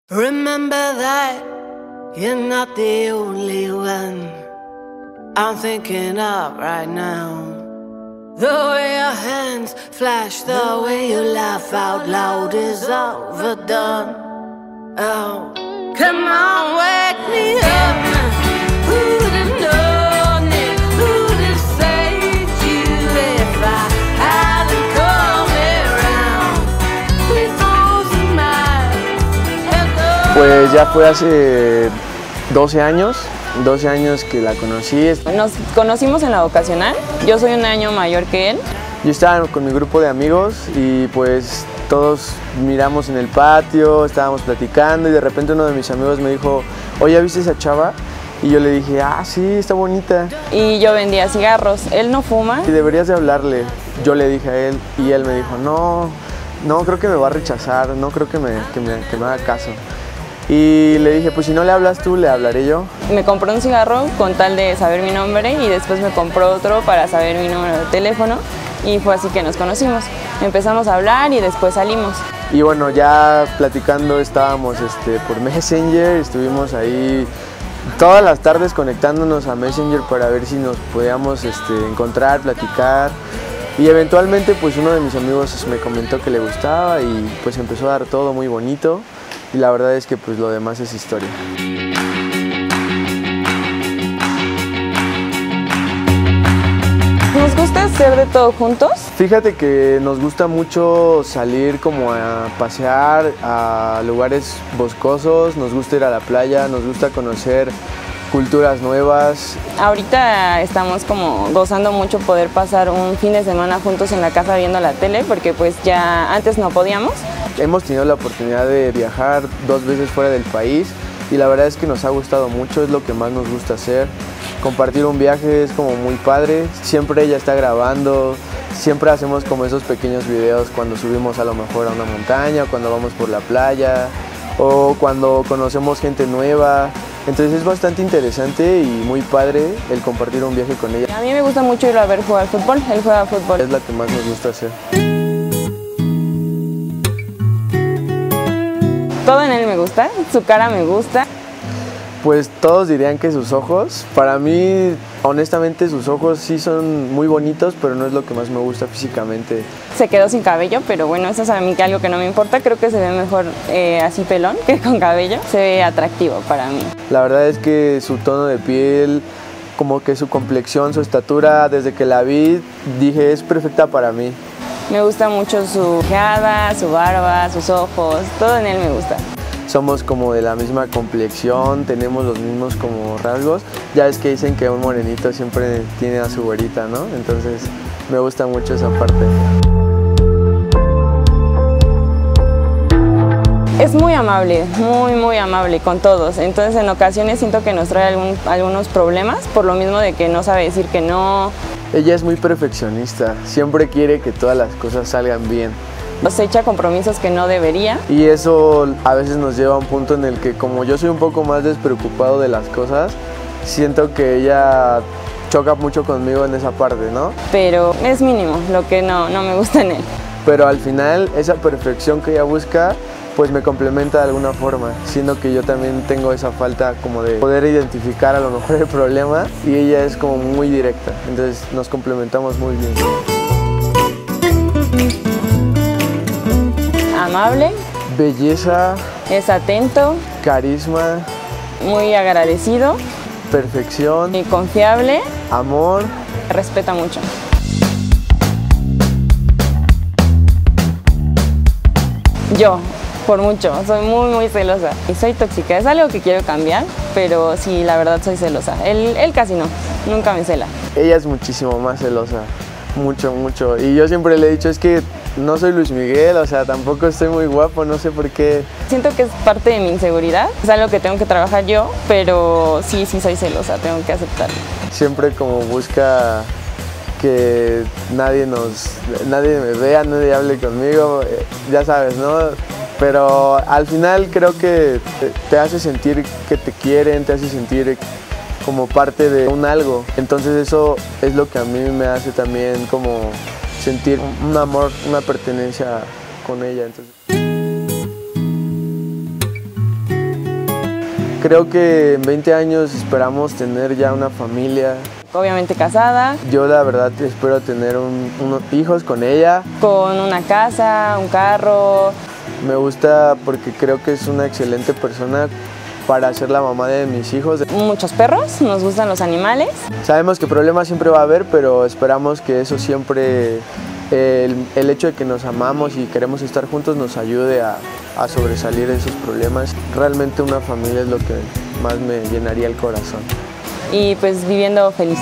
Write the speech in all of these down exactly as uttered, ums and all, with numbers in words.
Remember that you're not the only one I'm thinking of right now. The way your hands flash, the way you laugh out loud is overdone. Oh, come on, wake me up now. Who'd have known it? Who'd have saved you if I hadn't come around with those smiles? Pues ya fue hace doce años. doce años que la conocí. Nos conocimos en la vocacional, yo soy un año mayor que él. Yo estaba con mi grupo de amigos y pues todos miramos en el patio, estábamos platicando y de repente uno de mis amigos me dijo, oye, ¿viste esa chava? Y yo le dije, ah, sí, está bonita. Y yo vendía cigarros, él no fuma. Y deberías de hablarle, yo le dije a él y él me dijo, no, no, creo que me va a rechazar, no creo que me, que me, que me haga caso. Y le dije, pues si no le hablas tú, le hablaré yo. Me compró un cigarro con tal de saber mi nombre y después me compró otro para saber mi número de teléfono y fue así que nos conocimos. Empezamos a hablar y después salimos. Y bueno, ya platicando estábamos este, por Messenger, estuvimos ahí todas las tardes conectándonos a Messenger para ver si nos podíamos este, encontrar, platicar. Y eventualmente pues uno de mis amigos me comentó que le gustaba y pues empezó a dar todo muy bonito. Y la verdad es que pues lo demás es historia. ¿Nos gusta hacer de todo juntos? Fíjate que nos gusta mucho salir como a pasear a lugares boscosos, nos gusta ir a la playa, nos gusta conocer culturas nuevas. Ahorita estamos como gozando mucho poder pasar un fin de semana juntos en la casa viendo la tele porque pues ya antes no podíamos. Hemos tenido la oportunidad de viajar dos veces fuera del país y la verdad es que nos ha gustado mucho, es lo que más nos gusta hacer. Compartir un viaje es como muy padre, siempre ella está grabando, siempre hacemos como esos pequeños videos cuando subimos a lo mejor a una montaña, cuando vamos por la playa o cuando conocemos gente nueva. Entonces es bastante interesante y muy padre el compartir un viaje con ella. A mí me gusta mucho ir a ver jugar fútbol, él juega fútbol. Es la que más nos gusta hacer. Todo en él me gusta, su cara me gusta. Pues todos dirían que sus ojos, para mí honestamente sus ojos sí son muy bonitos, pero no es lo que más me gusta físicamente. Se quedó sin cabello, pero bueno, eso es a mí que algo que no me importa, creo que se ve mejor eh, así pelón que con cabello, se ve atractivo para mí. La verdad es que su tono de piel, como que su complexión, su estatura, desde que la vi dije es perfecta para mí. Me gusta mucho su ojeada, su barba, sus ojos, todo en él me gusta. Somos como de la misma complexión, tenemos los mismos como rasgos. Ya es que dicen que un morenito siempre tiene a su güerita, ¿no? Entonces me gusta mucho esa parte. Es muy amable, muy muy amable con todos, entonces en ocasiones siento que nos trae algún, algunos problemas por lo mismo de que no sabe decir que no. Ella es muy perfeccionista, siempre quiere que todas las cosas salgan bien. Nos echa compromisos que no debería. Y eso a veces nos lleva a un punto en el que como yo soy un poco más despreocupado de las cosas, siento que ella choca mucho conmigo en esa parte, ¿no? Pero es mínimo lo que no, no me gusta en él. Pero al final esa perfección que ella busca pues me complementa de alguna forma, siendo que yo también tengo esa falta como de poder identificar a lo mejor el problema y ella es como muy directa, entonces nos complementamos muy bien. Amable. Belleza. Es atento. Carisma. Muy agradecido. Perfección. Y confiable. Amor. Respeta mucho. Yo, por mucho, soy muy muy celosa y soy tóxica, es algo que quiero cambiar, pero sí, la verdad soy celosa. Él, él casi no, nunca me cela. Ella es muchísimo más celosa, mucho, mucho. Y yo siempre le he dicho, es que no soy Luis Miguel, o sea, tampoco estoy muy guapo, no sé por qué. Siento que es parte de mi inseguridad, es algo que tengo que trabajar yo, pero sí, sí soy celosa, tengo que aceptarlo. Siempre como busca que nadie nos, nadie me vea, nadie hable conmigo, ya sabes, ¿no? Pero al final creo que te, te hace sentir que te quieren, te hace sentir como parte de un algo. Entonces eso es lo que a mí me hace también como sentir un amor, una pertenencia con ella. Entonces... creo que en veinte años esperamos tener ya una familia. Obviamente casada. Yo la verdad espero tener un, unos hijos con ella. Con una casa, un carro. Me gusta porque creo que es una excelente persona para ser la mamá de mis hijos. Muchos perros, nos gustan los animales. Sabemos que problemas siempre va a haber, pero esperamos que eso siempre, el, el hecho de que nos amamos y queremos estar juntos nos ayude a, a sobresalir de esos problemas. Realmente una familia es lo que más me llenaría el corazón. Y pues viviendo feliz.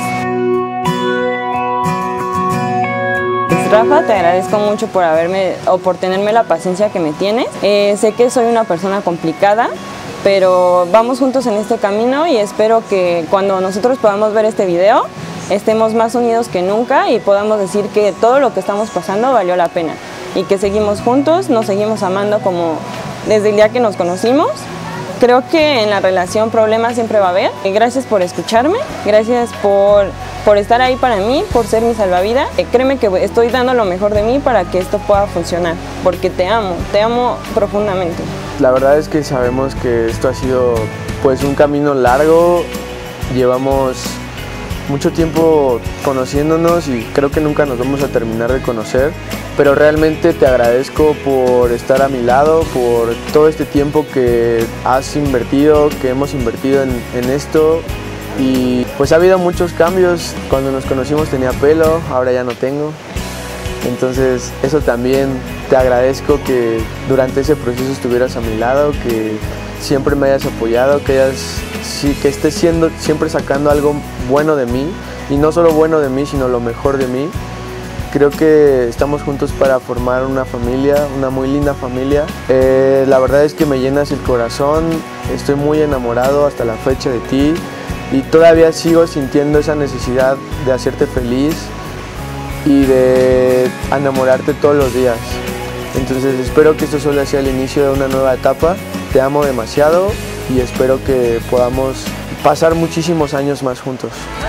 Pues Rafa, te agradezco mucho por haberme o por tenerme la paciencia que me tienes. Eh, sé que soy una persona complicada, pero vamos juntos en este camino y espero que cuando nosotros podamos ver este video estemos más unidos que nunca y podamos decir que todo lo que estamos pasando valió la pena y que seguimos juntos, nos seguimos amando como desde el día que nos conocimos. Creo que en la relación problemas siempre va a haber. Gracias por escucharme, gracias por, por estar ahí para mí, por ser mi salvavidas. Créeme que estoy dando lo mejor de mí para que esto pueda funcionar, porque te amo, te amo profundamente. La verdad es que sabemos que esto ha sido pues un camino largo, llevamos mucho tiempo conociéndonos y creo que nunca nos vamos a terminar de conocer, pero realmente te agradezco por estar a mi lado, por todo este tiempo que has invertido, que hemos invertido en, en esto y pues ha habido muchos cambios. Cuando nos conocimos tenía pelo, ahora ya no tengo, entonces eso también te agradezco que durante ese proceso estuvieras a mi lado, que siempre me hayas apoyado, que hayas Sí, que estés siendo, siempre sacando algo bueno de mí, y no solo bueno de mí, sino lo mejor de mí. Creo que estamos juntos para formar una familia, una muy linda familia. Eh, la verdad es que me llenas el corazón, estoy muy enamorado hasta la fecha de ti y todavía sigo sintiendo esa necesidad de hacerte feliz y de enamorarte todos los días. Entonces espero que esto solo sea el inicio de una nueva etapa. Te amo demasiado y espero que podamos pasar muchísimos años más juntos.